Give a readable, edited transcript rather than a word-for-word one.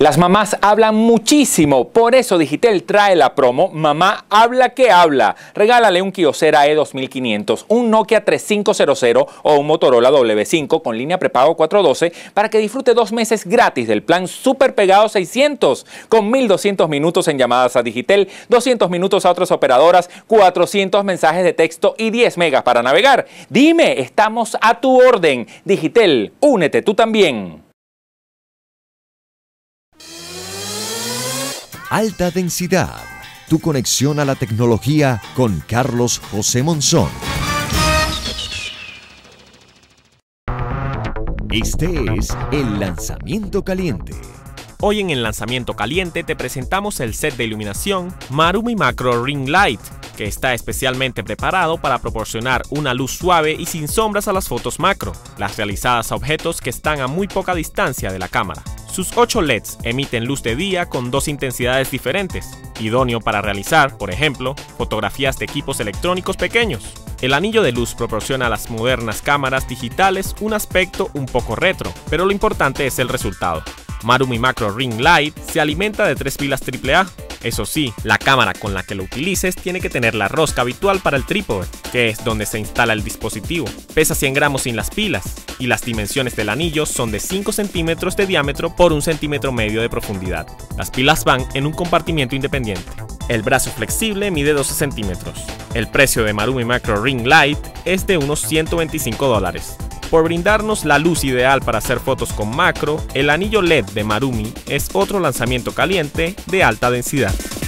Las mamás hablan muchísimo, por eso Digitel trae la promo Mamá Habla que Habla. Regálale un Kyocera E2500, un Nokia 3500 o un Motorola W5 con línea prepago 412 para que disfrute 2 meses gratis del plan Super Pegado 600 con 1200 minutos en llamadas a Digitel, 200 minutos a otras operadoras, 400 mensajes de texto y 10 megas para navegar. Dime, estamos a tu orden. Digitel, únete tú también. Alta densidad, tu conexión a la tecnología con Carlos José Monzón. Este es el lanzamiento caliente. Hoy en el lanzamiento caliente te presentamos el set de iluminación Marumi Macro Ring Light, que está especialmente preparado para proporcionar una luz suave y sin sombras a las fotos macro, las realizadas a objetos que están a muy poca distancia de la cámara. Sus 8 LEDs emiten luz de día con 2 intensidades diferentes, idóneo para realizar, por ejemplo, fotografías de equipos electrónicos pequeños. El anillo de luz proporciona a las modernas cámaras digitales un aspecto un poco retro, pero lo importante es el resultado. Marumi Macro Ring Light se alimenta de 3 pilas AAA. Eso sí, la cámara con la que lo utilices tiene que tener la rosca habitual para el trípode, que es donde se instala el dispositivo. Pesa 100 gramos sin las pilas, y las dimensiones del anillo son de 5 centímetros de diámetro por 1,5 centímetros de profundidad. Las pilas van en un compartimiento independiente. El brazo flexible mide 12 centímetros. El precio de Marumi Macro Ring Light es de unos $125. Por brindarnos la luz ideal para hacer fotos con macro, el anillo LED de Marumi es otro lanzamiento caliente de alta densidad.